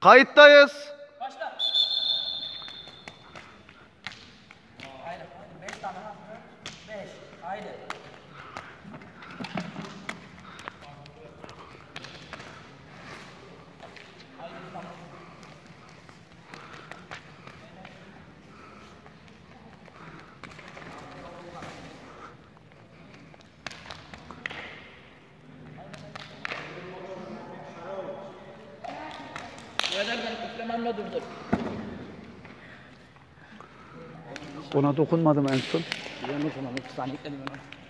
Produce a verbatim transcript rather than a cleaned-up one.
Kayıttayız. Başla. Haydi. Beş tane ha. Beş. Haydi. Ben üflememle durdur. Ona dokunmadım en son. Ben de sana bir saniye ekledim onu.